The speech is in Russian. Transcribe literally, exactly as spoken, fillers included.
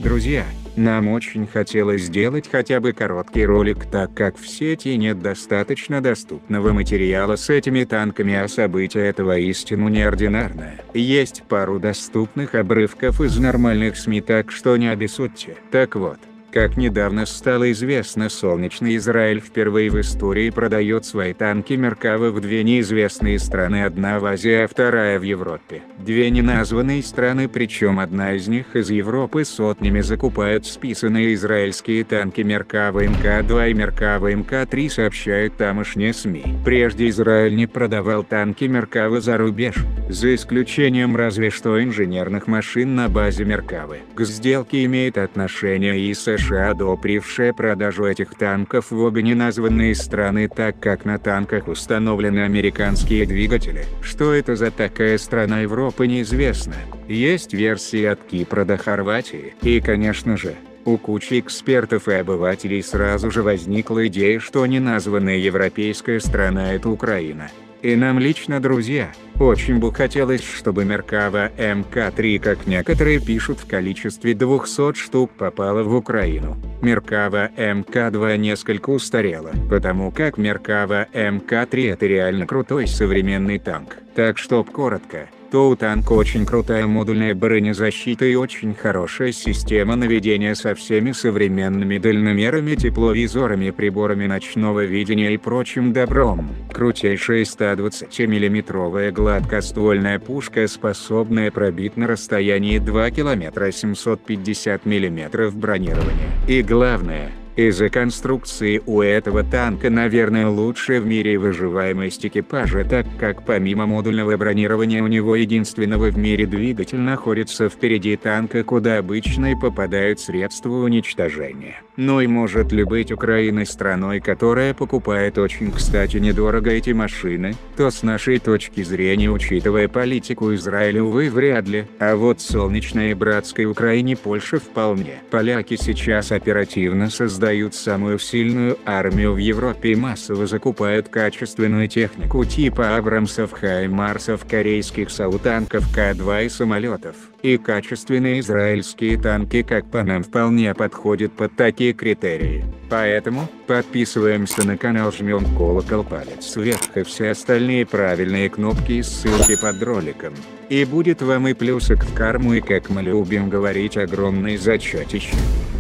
Друзья, нам очень хотелось сделать хотя бы короткий ролик, так как в сети нет достаточно доступного материала с этими танками, а событие это воистину неординарное. Есть пару доступных обрывков из нормальных СМИ, так что не обессудьте. Так вот. Как недавно стало известно, солнечный Израиль впервые в истории продает свои танки Меркава в две неизвестные страны, одна в Азии, а вторая в Европе. Две неназванные страны, причем одна из них из Европы, сотнями закупают списанные израильские танки Меркава эм ка два и Меркава эм ка три, сообщают тамошние СМИ. Прежде Израиль не продавал танки Меркава за рубеж, за исключением разве что инженерных машин на базе Меркавы. К сделке имеет отношение и США, одобрившая продажу этих танков в обе неназванные страны, так как на танках установлены американские двигатели. Что это за такая страна Европы, неизвестно. Есть версии от Кипра до Хорватии. И, конечно же, у кучи экспертов и обывателей сразу же возникла идея, что неназванная европейская страна – это Украина. И нам лично, друзья, очень бы хотелось, чтобы Меркава эм ка три, как некоторые пишут, в количестве двухсот штук попала в Украину. Меркава эм ка два несколько устарела, потому как Меркава эм ка три это реально крутой современный танк. Так что коротко, то у танка очень крутая модульная бронезащита и очень хорошая система наведения со всеми современными дальномерами, тепловизорами, приборами ночного видения и прочим добром. Крутейшая ста двадцатимиллиметровая гладкоствольная пушка, способная пробить на расстоянии два километра семьсот пятьдесят миллиметров бронирования. И главное, из-за конструкции у этого танка, наверное, лучшая в мире выживаемость экипажа, так как помимо модульного бронирования у него единственного в мире двигатель находится впереди танка, куда обычно и попадают средства уничтожения. Ну и может ли быть Украина страной, которая покупает очень кстати недорого эти машины, то с нашей точки зрения, учитывая политику Израиля, увы, вряд ли. А вот солнечной братской Украине Польша вполне. Поляки сейчас оперативно создают Создают самую сильную армию в Европе и массово закупают качественную технику типа Абрамсов, Хаймарсов, корейских Сау-танков К два и самолетов. И качественные израильские танки, как по нам, вполне подходят под такие критерии. Поэтому подписываемся на канал, жмем колокол, палец вверх и все остальные правильные кнопки и ссылки под роликом. И будет вам и плюсик в карму, и, как мы любим говорить, огромный зачетище.